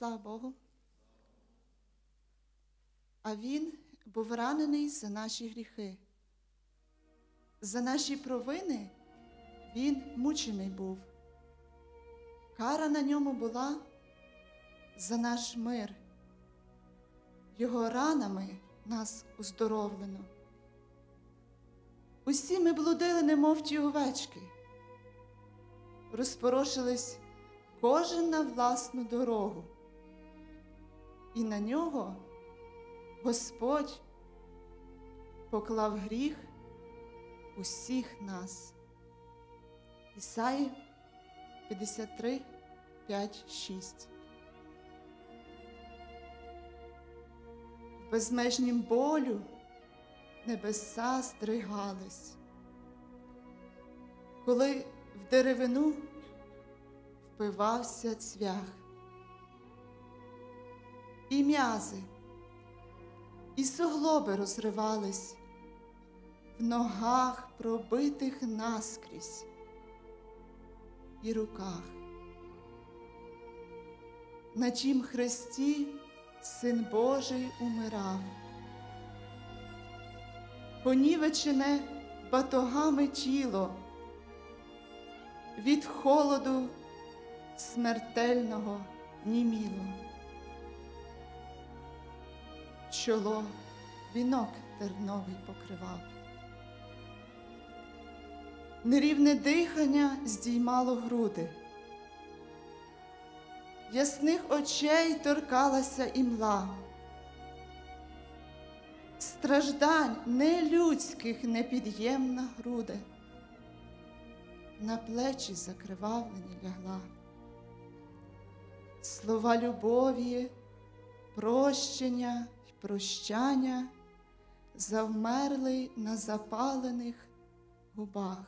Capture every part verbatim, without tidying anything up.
Слава Богу. А Він був ранений за наші гріхи. За наші провини Він мучений був. Кара на ньому була за наш мир. Його ранами нас уздоровлено. Усі ми блудили, немов ті овечки. Розпорошились кожен на власну дорогу. І на нього Господь поклав гріх усіх нас. Ісаї п'ятдесят три, п'ять, шість. В безмежнім болю небеса здригались, коли в деревину впивався цвях. І м'язи, і суглоби розривались в ногах, пробитих наскрізь, і руках. На тім хресті Син Божий умирав, понівечене батогами тіло від холоду смертельного німіло. Чоло вінок терновий покривав. Нерівне дихання здіймало груди. Ясних очей торкалася імла. Страждань нелюдських непід'ємна груди на плечі закривавлені лягла. Слова любові, прощення й прощання завмерли на запалених губах.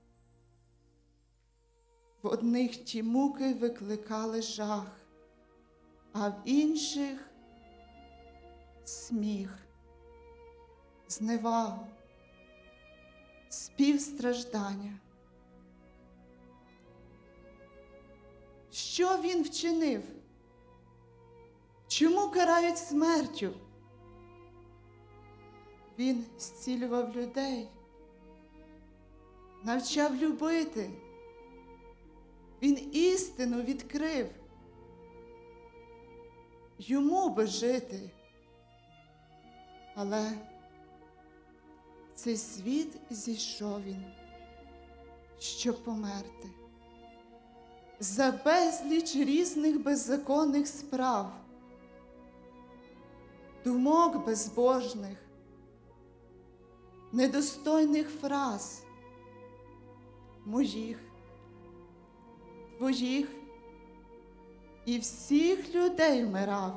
В одних ті муки викликали жах, а в інших сміх, зневагу, співстраждання. Що він вчинив? Чому карають смертю? Він зцілював людей, навчав любити. Він істину відкрив. Йому би жити. Але в цей світ зійшов він, щоб померти. За безліч різних беззаконних справ, думок безбожних, недостойних фраз моїх, твоїх і всіх людей вмирав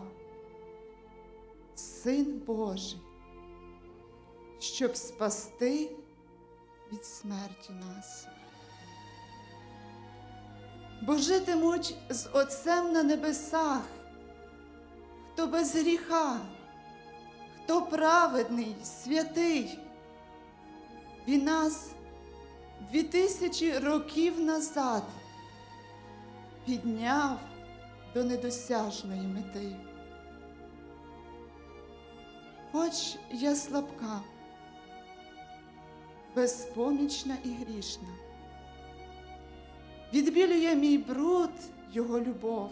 Син Божий, щоб спасти від смерті нас. Бо житимуть з Отцем на небесах, хто без гріха, хто праведний, святий. Він нас дві тисячі років назад підняв до недосяжної мети. Хоч я слабка, безпомічна і грішна, відбілює мій бруд Його любов,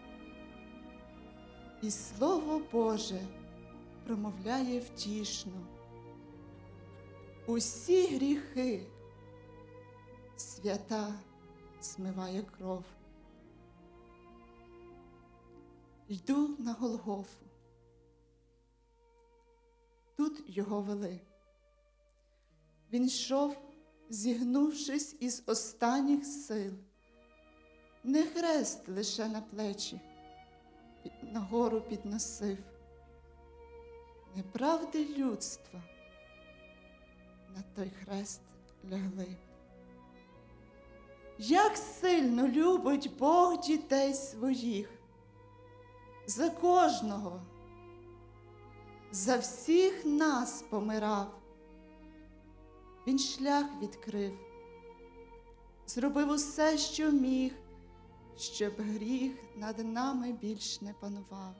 і Слово Боже промовляє втішно. Усі гріхи свята змиває кров. Йду на Голгофу. Тут його вели. Він йшов, зігнувшись із останніх сил. Не хрест лише на плечі нагору підносив. Неправди людства на той хрест лягли. Як сильно любить Бог дітей своїх! За кожного, за всіх нас помирав. Він шлях відкрив, зробив усе, що міг, щоб гріх над нами більш не панував.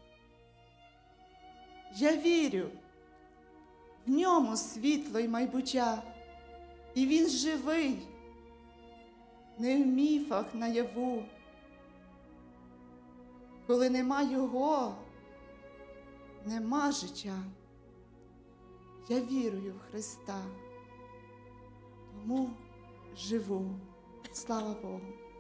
Я вірю, в ньому світло й майбуття, і він живий, не в міфах наяву. Коли нема його, нема життя. Я вірую в Христа, тому живу. Слава Богу!